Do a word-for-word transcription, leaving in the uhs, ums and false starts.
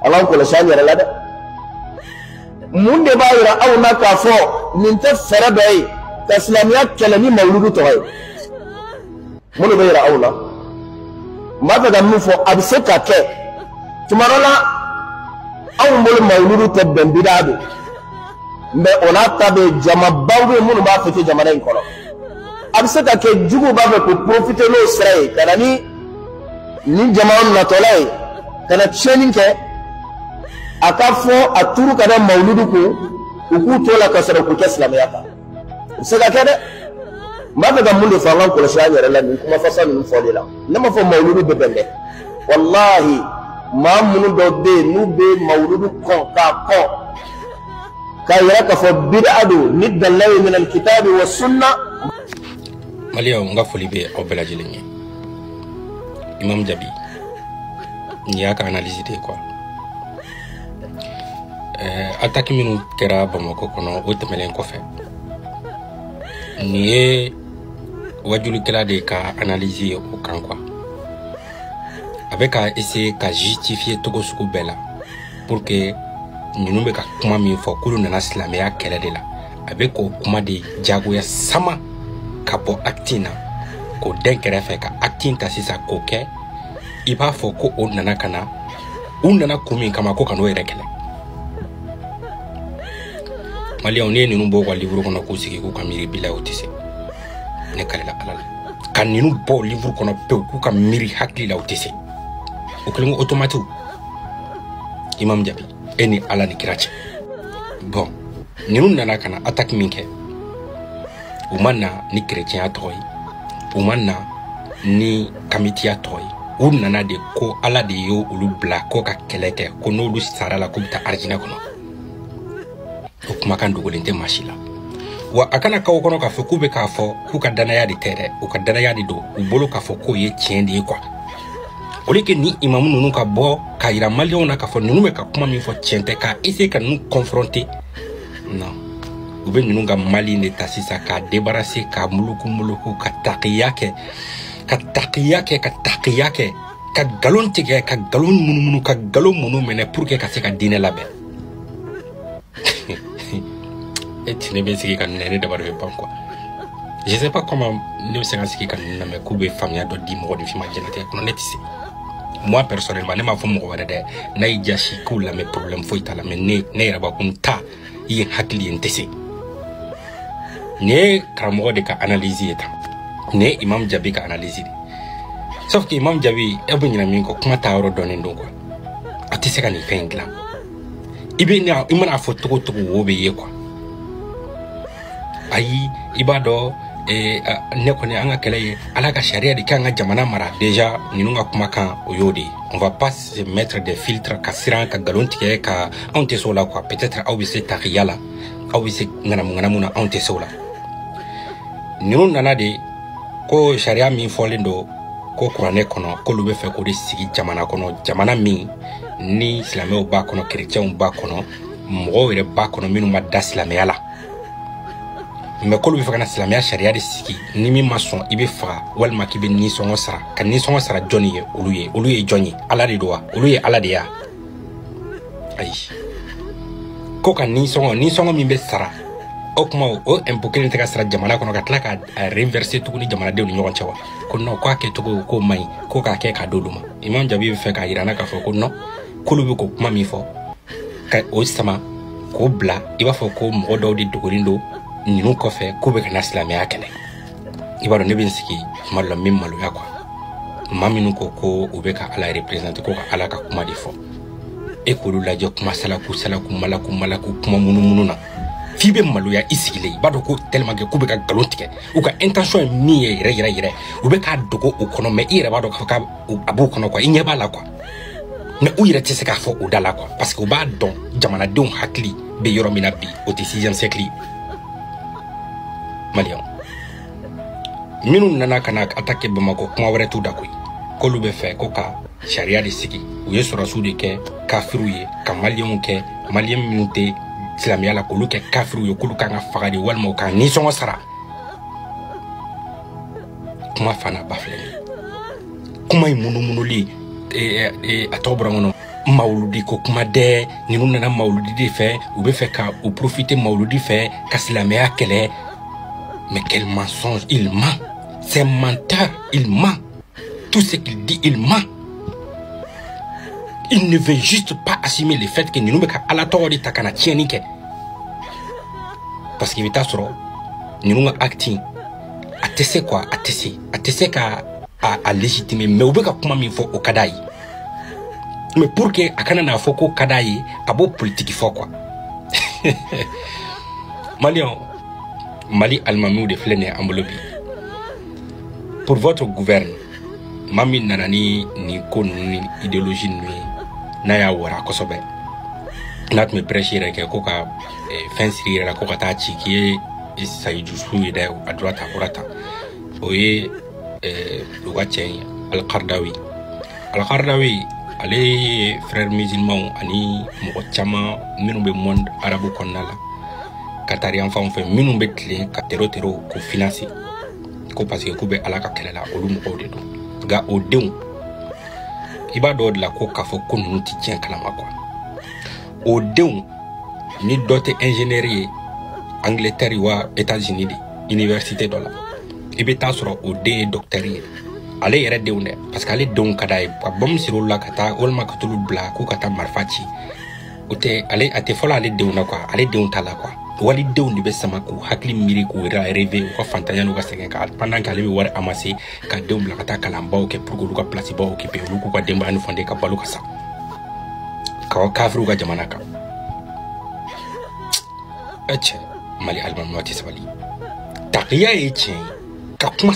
Allah ko la shani yɛrɛ de mun de b'a yira aw na k'a fɔ nin tɛ fɛɛrɛ dɔ ye ka silamɛya kɛlɛ ni mawludu tɔgɔ ye mun de bɛ yira aw la n b'a fɛ ka min fɔ a bɛ se ka kɛ tuma dɔ la anw bolo mawludu tɛ bɛn bida don mais o n'a ta bɛ jamabaw bɛ minnu b'a fêter jamana in kɔnɔ a bɛ se ka kɛ jugu b'a fɛ k'o profiter n'o sira ye ka na ni ni jama natɔla ye ka na tiɲɛni kɛ a ka fɔ a turu ka da mawludu kun u k'u to la ka sɔrɔ k'u kɛ silamɛya kan o bɛ se ka kɛ dɛ n b'a fɛ ka mun de fɔ an ka kɔlɔsi an yɛrɛ la nin kumafasa ninnu fɔli la ne ma fɔ mawludu bɛ bɛn dɛ walahi maa minnu dɔw bɛ yen n'u bɛ mawludu kɔn k'a kɔn k'a yɛrɛ k'a fɔ bid'a don ni dalila ye minal kitabi wa sunna. Maliyɛnw n ka foli bɛ aw bɛɛ lajɛlen ye Imam Jabi nin y'a ka analyse de ye quoi ɛɛ attaque minnu kɛra Bamakɔ kɔnɔ o tɛmɛnen kɔfɛ nin ye wajulikɛla de ka analyse ye o kan quoi a bɛ ka essayer ka justifier togo sugu bɛɛ la pour que ninnu bɛ ka kuma min fɔ k'olu nana silamɛya kɛlɛ de la a bɛ k'o kuma de jagoya sama ka bɔ acte na k'o den kɛrɛfɛ ka acte ta sisan k'o kɛ i b'a fɔ ko o nana ka na u nana kun min kama ko ka n'o yɛrɛ kɛlɛ Maliyɛnw ne ye ninnu bɔ u ka livre kɔnɔ k'u sigi k'u ka miiri bila o tɛ se ne kalela Ala la ka ninnu bɔ livre kɔnɔ pewu k'u ka miiri hakili la o tɛ se o kɛlen ko automate Imam Jabi e ni Ala ni kira cɛ bon ninnu nana ka na attaque min kɛ u ma na ni chrétien tɔgɔ ye u ma na ni kamitiya tɔgɔ ye u nana de ko Ala de y'o olu bila ko ka kɛlɛ kɛ ko n'olu sara la k'u bɛ taa arijinɛ kɔnɔ o kumakan dogolen tɛ maa si la wa a kana k'aw kɔnɔ k'a fɔ k'u bɛ k'a fɔ k'u ka danaya de tɛ dɛ u ka danaya de don u bolo k'a fɔ k'o ye tiɲɛ de ye quoi o de kɛ ni imamu ninnu ka bɔ k'a yira maliyɛnw na k'a fɔ ninnu bɛ ka kuma min fɔ tiɲɛ tɛ k'a essayer ka ninnu confronter non u bɛ ninnu ka mali de ta sisan k'a débarrasser k'a muluku muluku ka takiya kɛ ka takiya kɛ ka takiya kɛ ka galon tigɛ ka galon munumunu ka galon munu minɛ pour que ka se ka diinɛ labɛn e ti ne bɛ sigi ka nɛrɛ dabari bɛ ban quoi je sais pas comment ne bɛ se ka sigi ka ninnu lamɛn k'u bɛ faamuya dɔ di mɔgɔ de f'i ma diɲɛlatigɛ kɔnɔ ne tɛ se moi personnellement ne m'a fɔ mɔgɔ wɛrɛ dɛ n'a y'i jasi k'u lamɛn problème foyi t'a la mais ne ne yɛrɛ b'a ko n ta i ye hakili ye n tɛ se nin ye karamɔgɔ de ka analyse ye tan nin ye Imam Jabi ka analyse de sauf que Imam Jabi e bɛ ɲinɛ min kɔ kuma taa yɔrɔ dɔnnen don quoi a tɛ se ka nin fɛn in dilan i bɛ i mana fɔ togo togo wo bɛ ye quoi ayi i b'a dɔn ne kɔni an ka kɛlɛ ye Ala ka sariya de kan ka jamana mara déjà ninnu ka kumakan o y'o de ye on va pas se mettre des filtres ka siran ka galon tigɛ ka anw tɛ se o la quoi peut-être aw bɛ se takiya la aw bɛ se ŋanamu ŋanamu na anw tɛ se o la ninnu nana de ko sariya min fɔlen don ko kuranɛ kɔnɔ k'olu bɛ fɛ k'o de sigi jamana kɔnɔ jamana min ni silamɛw b'a kɔnɔ chrétienw b'a kɔnɔ mɔgɔw yɛrɛ b'a kɔnɔ minnu ma da silamɛya la mais k'olu bɛ fɛ ka na silamɛya sariya de sigi ni min ma sɔn i bɛ faga walima k'i bɛ nisɔngɔ sara ka nisɔngɔ sara jɔnni ye olu ye olu ye jɔn ye Ala de don wa olu ye Ala de ye ayi ko ka nisɔngɔ nisɔngɔ min bɛ sara o kuma o impôt kelen tɛ ka sara jamana kɔnɔ ka tila ka reverser tuguni jamanadenw ni ɲɔgɔn cɛ wa ko non k'a kɛcogo k'o man ɲi ko k'a kɛ k'a d'olu ma Imam Jabi bɛ fɛ k'a yira n na k'a fɔ ko non k'olu bɛ k'o kuma min fɔ ka o sama k'o bila i b'a fɔ ko mɔgɔ dɔw de dogolen don ninnu kɔfɛ k'u bɛ ka na silamɛya kɛlɛ i b'a dɔn ne bɛ n sigi tuma dɔ la min maloya quoi maa minnu ko ko u bɛ ka Ala représenter ko ka Ala ka kuma de fɔ e k'olu lajɛ kuma salaku salaku malaku malaku kuma munumunu na f'i bɛ maloya i sigilen i b'a dɔn ko tellement que k'u bɛ ka galon tigɛ u ka intention ye min ye yɛrɛ yɛrɛ yɛrɛ u bɛ k'a dogo o kɔnɔ mais i yɛrɛ b'a dɔn k'a fɔ k'a b'u kɔnɔ quoi i ɲɛ b'a la quoi mais u yɛrɛ tɛ se k'a fɔ o da la quoi parce que u b'a dɔn jamanadenw hakili bɛ yɔrɔ min na bi o tɛ sixième siècle ye Maliyɛnw minnu nana ka na attaquer Bamakɔ kuma wɛrɛ t'u da koyi k'olu bɛ fɛ ko ka sariya de sigi u ye sɔrɔsiw de kɛ kafiriw ye ka maliyɛnw kɛ maliyɛn minnu tɛ silamɛya la k'olu kɛ kafiriw ye k'olu kan ka faga de walima u ka nisɔngɔ sara kuma fana ba filɛ kuma in munumunuli a tɔgɔ bɔra n kɔnɔ Mauludi ko kuma dɛ ninu nana mauludi de fɛ u bɛ fɛ ka u profiter mauludi fɛ ka silamɛya kɛlɛ. Mais quel mensonge, il ment. C'est un menteur, il ment. Tout ce qu'il dit, il ment. Il ne veut juste pas assumer le fait que nous sommes à la tour de Takana Tienike. Parce qu'il est à soro, nous sommes acting. À tester quoi, à tester, à tester qu'à à légitimer. Mais on veut comment il faut au Kadaï. Mais pour que à Kanana faut qu'au Kadaï, à beau politique il faut quoi. Malion, Mali Almamou de Flené Ambolobi. Pour votre gouvernement, Mami Nanani ni kon ni idéologie ni naya wara kosobe. Nat me prêcher que koka fin siri la koka ta chiki et ça y joue de à droite à droite. Oye le watchen Al-Qardawi. Al-Qardawi allez frères musulmans ani mo chama minu be monde arabu konala. Katari enfant fait minu betle ka tero tero ko financer. Ko parce que ko be alaka kelela olu mo de do. Ga o deun iba do de la ko ka fo ko nu ti tien kala makwa o deun ni doté ingénierie Angleterre wa États-Unis di université do la ibe ta soro o de docteur ale yere deun de parce que ale deun kada e bom siro la kata ol ma katulu bla ko kata marfachi o te ale ate fola ale deun na quoi ale deun tala quoi wali deun di be sama ko hakli miri ko ra rêver ko fantanya no ka segen ka pendant qu'ale be war amasser ka deun bla kata kala mbaw ke pour ko ka place baw ke pe lu ko ka demba anu fande ka balu ka sa ka ka fru ka jamana ka eche Mali Alban wati sabali taqiya eche ka kuma